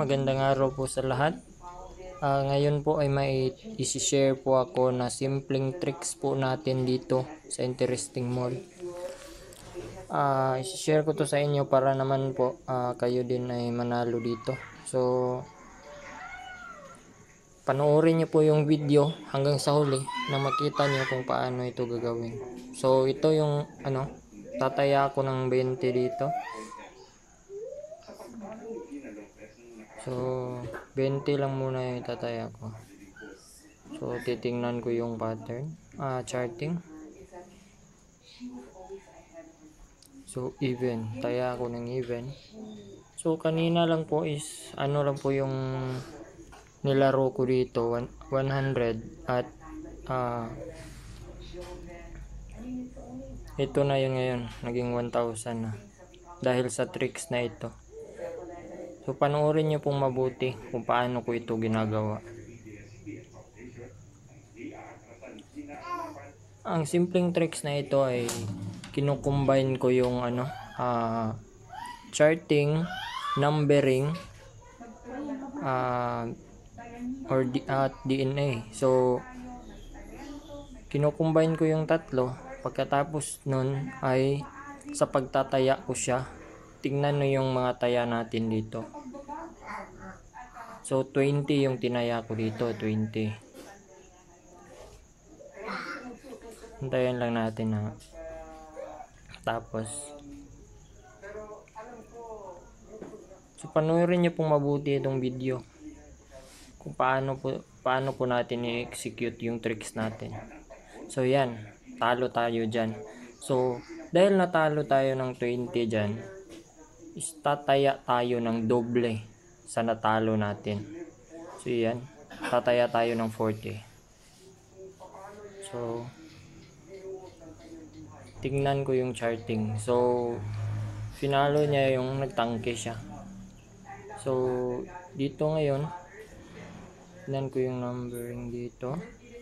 Magandang araw po sa lahat. Ngayon po ay may isi-share po ako na simpleng tricks po natin dito sa Interesting Mall. Isi-share ko to sa inyo para naman po kayo din ay manalo dito. So, panoorin nyo po yung video hanggang sa huli na makita nyo kung paano ito gagawin. So, ito yung tataya ako ng 20 dito. So, 20 lang muna yung itataya ko. So, titingnan ko yung pattern. Charting. So, even. Taya ako ng even. So, kanina lang po is, lang po yung nilaro ko dito. 100 at ito na yung ngayon. Naging 1,000 na. Dahil sa tricks na ito. So, panoorin nyo pong mabuti kung paano ko ito ginagawa. Ang simpleng tricks na ito ay kinukombine ko yung charting, numbering, at DNA. So, kinukombine ko yung tatlo. Pagkatapos nun ay sa pagtataya ko siya, tingnan nyo yung mga taya natin dito. So, 20 yung tinaya ko dito, 20. Hintayin lang natin na. Tapos, so panoorin nyo pong mabuti itong video kung paano po natin i-execute yung tricks natin. So, yan. Talo tayo dyan. So, dahil natalo tayo ng 20 dyan, is tataya tayo ng doble sa natalo natin. So, yan. Tataya tayo ng 40. So, tingnan ko yung charting. So, finalo niya yung nagtangke siya. So, dito ngayon, tingnan ko yung numbering dito.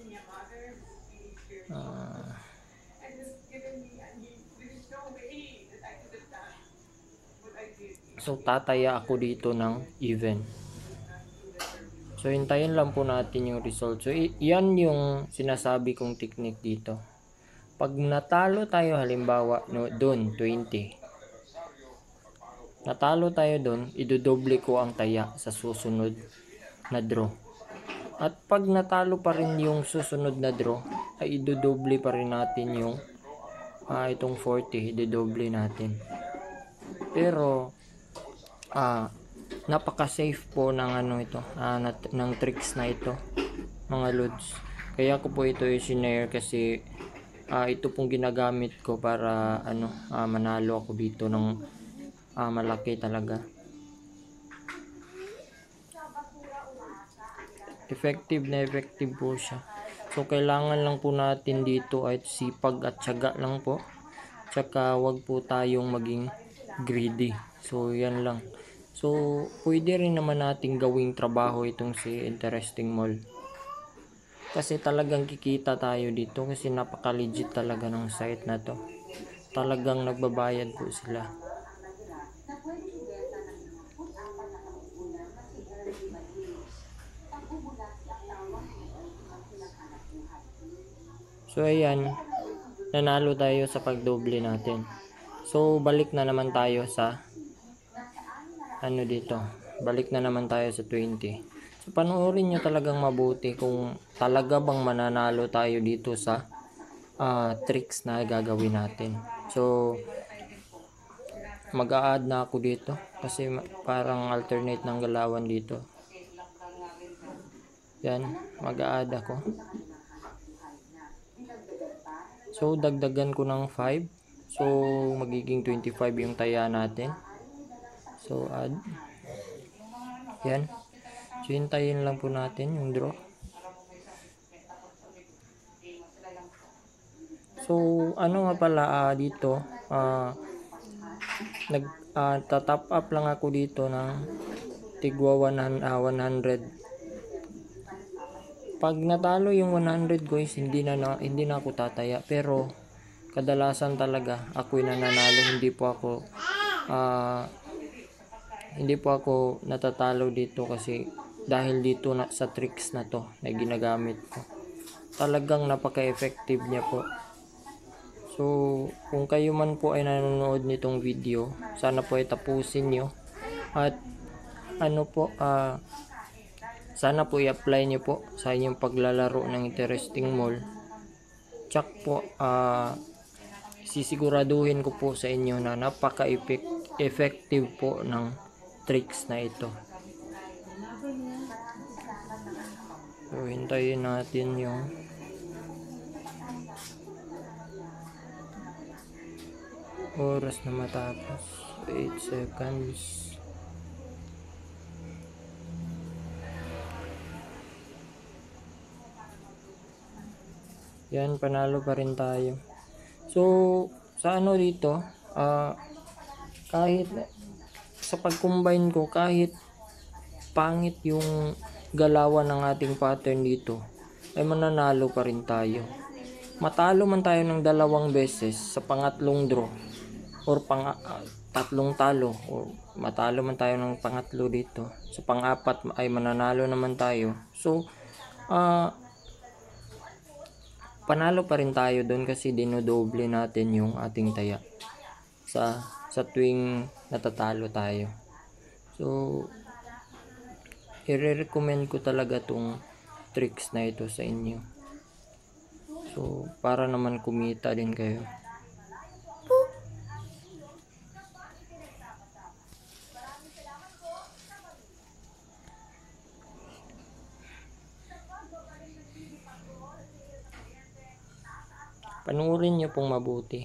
So, tataya ako dito ng even. So, hintayin lang po natin yung result. So, yan yung sinasabi kong technique dito. Pag natalo tayo, halimbawa, doon, 20. Natalo tayo doon, idodoble ko ang taya sa susunod na draw. At pag natalo pa rin yung susunod na draw, ay idodoble pa rin natin yung itong 40, idodoble natin. Pero, napaka-safe po ng ito, ng tricks na ito, mga lods. Kaya ko po ito i-share kasi ito pong ginagamit ko para manalo ako dito ng malaki talaga. Effective na effective po siya. So, kailangan lang po natin dito ay sipag at tiyaga lang po. Tsaka wag po tayong maging greedy. So, yan lang. So, pwede rin naman nating gawing trabaho itong si Interesting Mall. Kasi talagang kikita tayo dito kasi napaka-legit talaga ng site na to. Talagang nagbabayad po sila. So, ayan. Nanalo tayo sa pagdoble natin. So, balik na naman tayo sa dito. Balik na naman tayo sa 20. So, panoorin nyo talagang mabuti kung talaga bang mananalo tayo dito sa tricks na gagawin natin. So, mag-a-add na ako dito kasi parang alternate ng galawan dito. Yan, mag-a-add ako. So, dagdagan ko ng 5. So, magiging 25 yung taya natin. So, add. Yan. So, hintayin lang po natin yung draw. So, nga pala dito, top up lang ako dito ng tigwa 100. Pag natalo yung 100 guys, hindi na ako tataya, pero kadalasan talaga ako'y nananalo, hindi po ako hindi po ako natatalo dito kasi dahil dito sa tricks na to na ginagamit ko. Talagang napaka-effective niya po. So, kung kayo man po ay nanonood nitong video, sana po ay tapusin nyo. At sana po i-apply nyo po sa inyong paglalaro ng Interesting Mall. Tsak po, sisiguraduhin ko po sa inyo na napaka-effective po ng tricks na ito. So, hintayin natin yung oras na matapos. 8 seconds. Yan, panalo pa rin tayo. So, sa dito, kahit sa pag-combine ko, kahit pangit yung galawan ng ating pattern dito, ay mananalo pa rin tayo. Matalo man tayo ng 2 beses sa pangatlong draw or tatlong talo, o matalo man tayo ng pangatlo dito, sa pang-apat ay mananalo naman tayo. So, panalo pa rin tayo doon kasi dinodoble natin yung ating taya sa tuwing natatalo tayo. So, i-recommend ko talaga tong tricks na ito sa inyo. So, para naman kumita din kayo. Panuorin nyo pong mabuti.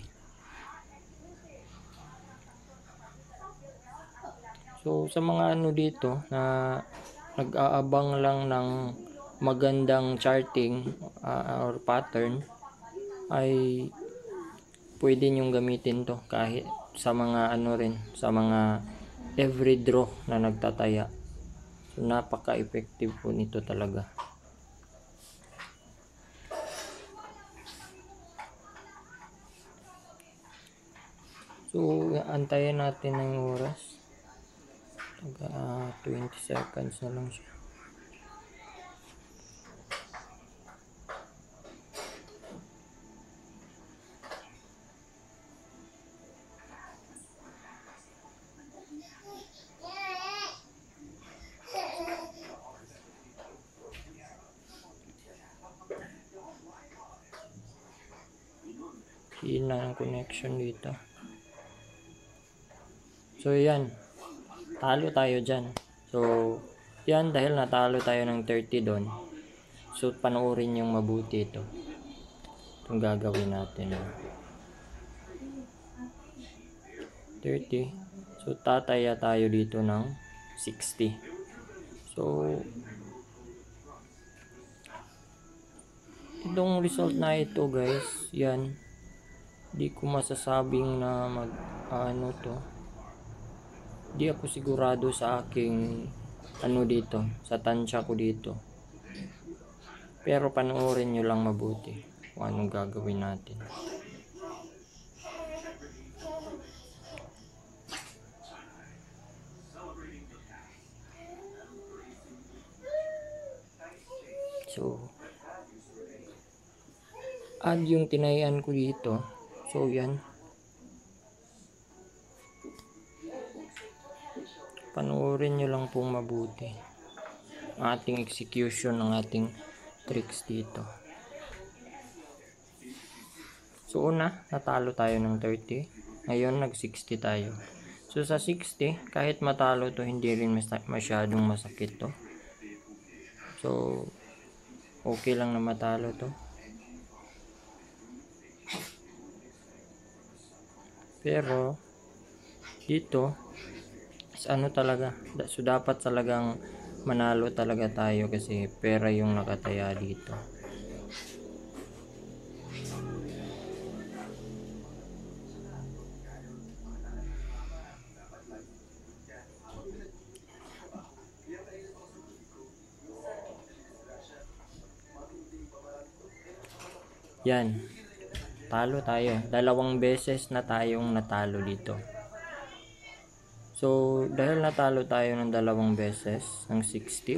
So, sa mga dito na nag-aabang lang ng magandang charting or pattern, ay pwede nyong gamitin to kahit sa mga sa mga every draw na nagtataya. So, napaka-effective po nito talaga. So, antayin natin ng oras. 20 seconds na lang siya. Hina ang connection dito. So, yan. Talo tayo dyan. So, yan, dahil natalo tayo ng 30 doon. So, panoorin yung mabuti ito. Itong gagawin natin. 30. So, tataya tayo dito ng 60. So, itong result na ito, guys, yan. Di ko masasabing na di ako sigurado sa aking dito, sa tansya ko dito. Pero panoorin nyo lang mabuti kung anong gagawin natin. So, add yung tinayan ko dito. So, yan. Panoorin nyo lang pong mabuti ang ating execution ng ating tricks dito. So, natalo tayo ng 30. Ngayon, nag-60 tayo. So, sa 60, kahit matalo to, hindi rin masyadong masakit to. So, okay lang na matalo to. Pero, dito, talaga, so dapat talagang manalo talaga tayo kasi pera yung nakataya dito. Yan, talo tayo. 2 beses na tayong natalo dito. So, dahil natalo tayo ng dalawang beses ng 60,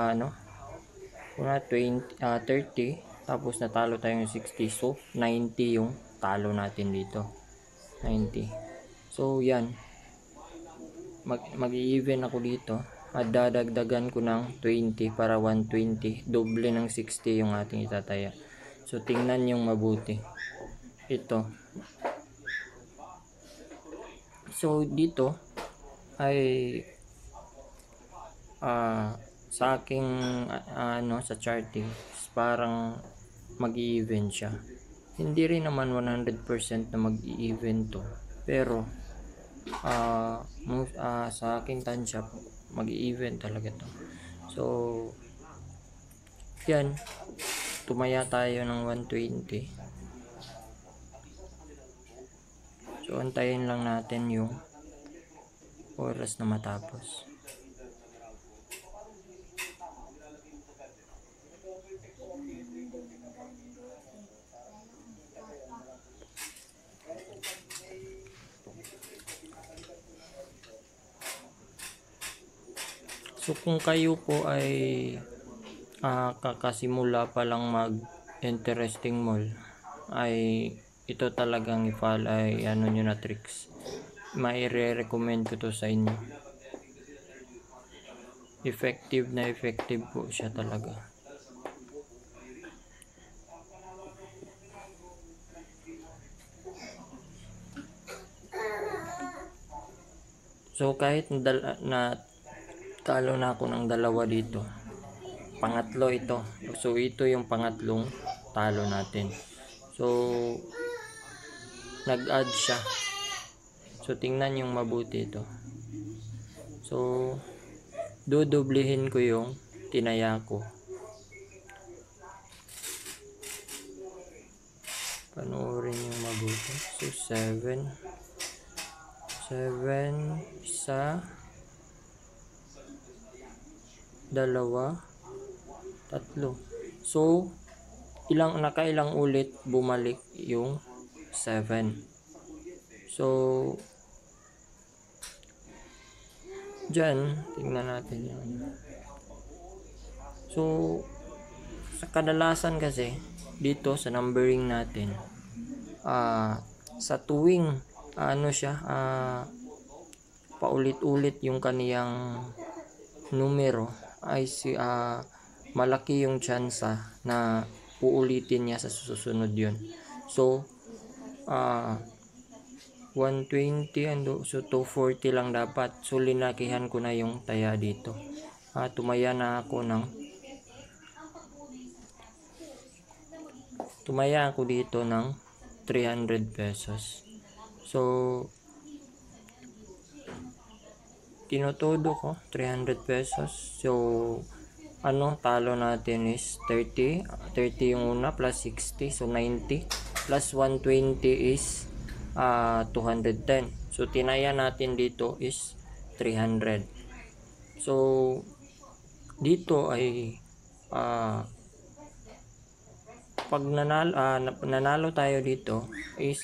30, tapos natalo tayo ng 60. So, 90 yung talo natin dito. 90. So, yan. Mag-i-even ako dito. At dadagdagan ko ng 20 para 120. Doble ng 60 yung ating itataya. So, tingnan yung mabuti. Ito. So, dito ay sa aking sa charting parang mag-i-even siya. Hindi rin naman 100% na mag-i-even to, pero sa aking tansya mag-i-even talaga to. So yan, tumaya tayo ng 120. So antayin lang natin yung oras na matapos. So kung kayo po ay kakasimula pa lang mag-interesting mall, ay ito talagang i-follow ay nyo na tricks. Maire-recommend ko to sa inyo. Effective na effective po siya talaga. So kahit na talo na ako ng dalawa dito, pangatlo ito. So ito yung pangatlong talo natin. So nag-add siya. So tingnan yung mabuti ito. So dodoblehin ko yung tinaya ko. Panoorin yung mabuti. So 7 isa, dalawa, tatlo. So nakailang ulit bumalik yung 7. So dyan tingnan natin yun. So sa kadalasan kasi dito sa numbering natin, sa tuwing paulit-ulit yung kaniyang numero ay malaki yung tsansa na uulitin niya sa susunod yun. So 120 so 240 lang dapat. So linakihan ko na yung taya dito. Tumaya ako dito ng 300 pesos. So tinutudo ko 300 pesos. So talo natin is 30 yung una plus 60, so 90 plus 120 is 210. So tinaya natin dito is 300. So dito ay pag nanalo tayo dito is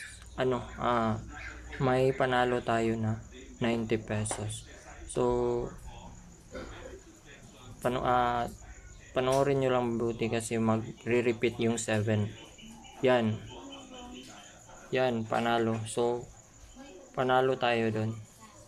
may panalo tayo na 90 pesos. So panoorin nyo lang mabuti kasi magre-repeat yung 7. Yan, panalo. So panalo tayo doon.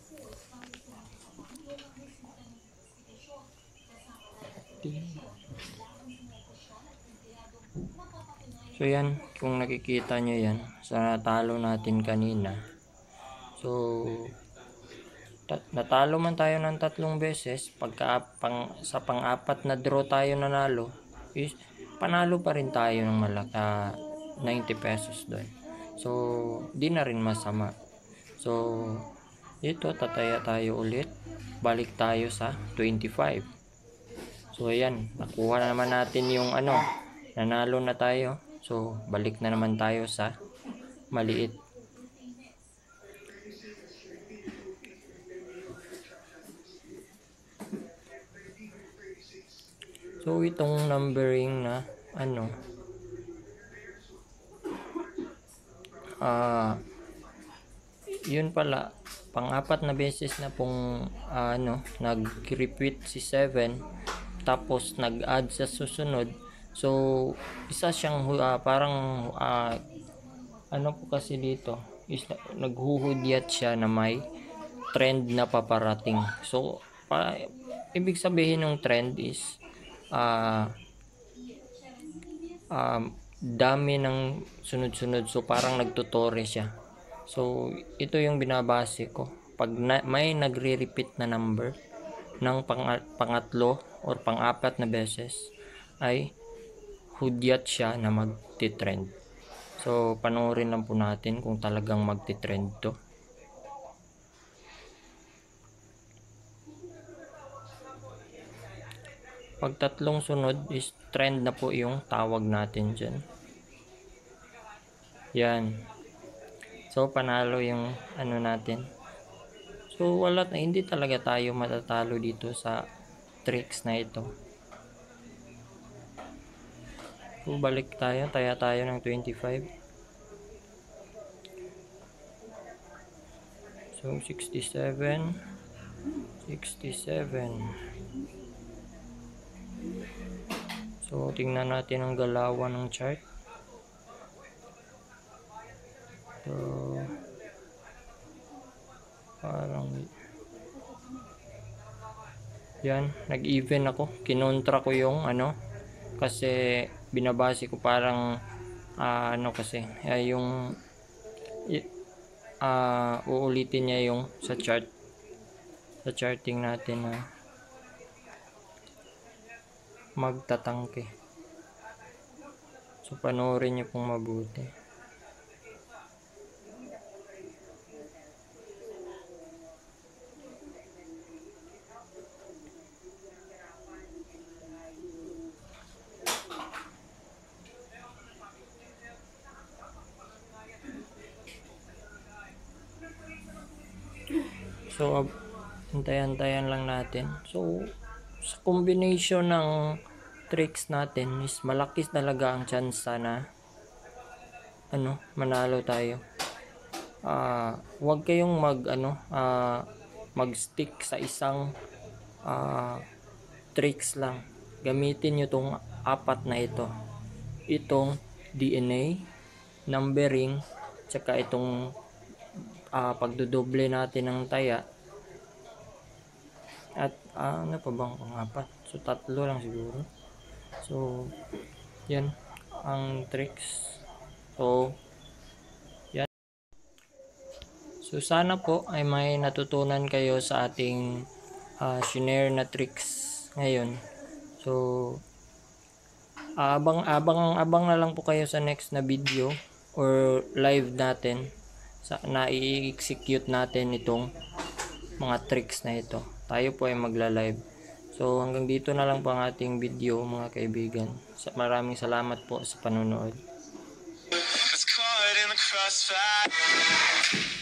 So yan, kung nakikita nyo yan sa talo natin kanina. So natalo man tayo ng 3 beses, sa pang-apat na draw tayo nanalo, is panalo pa rin tayo ng 90 pesos doon. So di na rin masama. So dito tataya tayo ulit, balik tayo sa 25. So ayan, nakuha na naman natin yung nanalo na tayo. So balik na naman tayo sa maliit. So itong numbering na yun pala, pang-apat na beses na pong nag-repeat si 7, tapos nag-add sa susunod. So isa siyang parang ano po kasi dito is naghuhudyat siya na may trend na paparating. So ibig sabihin ng trend is dami ng sunod-sunod, so parang nagtutore siya. So ito yung binabase ko pag may nagre-repeat na number ng pangatlo or pang-apat na beses, ay hudyat siya na magti-trend. So panoorin lang po natin kung talagang magti-trend to. Pag tatlong sunod is trend na po yung tawag natin dyan. Yan. So panalo yung ano natin. So hindi talaga tayo matatalo dito sa tricks na ito. So balik tayo, taya tayo ng 25. So 67. So tingnan natin ang galawan ng chart. So parang yan, nag-even ako, kinontra ko yung kasi binabase ko parang kasi yung uulitin niya yung sa charting natin na magtatangke. So panoorin niyo pong mabuti. So hintayan lang natin. So sa combination ng tricks natin is malaki talaga ang chance na manalo tayo. Huwag kayong mag-stick sa isang tricks lang. Gamitin nyo tong apat na ito. Itong DNA, numbering, tsaka itong pagdodoble natin ng taya. At ano pa bang pang-apat? So tatlo lang siguro. So yan ang tricks. So yan. So sana po ay may natutunan kayo sa ating shinare na tricks ngayon. So abang na lang po kayo sa next na video or live natin na i-execute natin itong mga tricks na ito. Tayo po ay magla-live. So hanggang dito na lang po ang ating video mga kaibigan. Maraming salamat po sa panonood.